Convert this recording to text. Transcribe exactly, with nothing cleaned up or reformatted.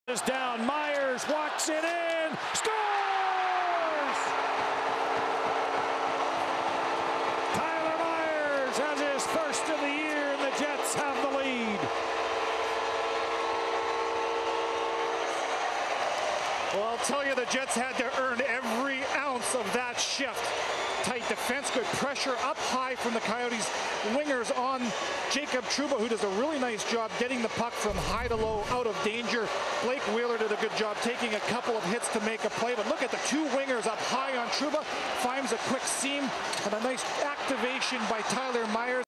Is down. Myers walks it in. Scores! Tyler Myers has his first of the year, and the Jets have the lead. Well, I'll tell you, the Jets had to earn every ounce of that shift. Tight defense, good pressure up high from the Coyotes wingers on Jacob Trouba, who does a really nice job getting the puck from high to low, out of danger. Blake Wheeler did a good job taking a couple of hits to make a play, but look at the two wingers up high on Trouba. Finds a quick seam and a nice activation by Tyler Myers.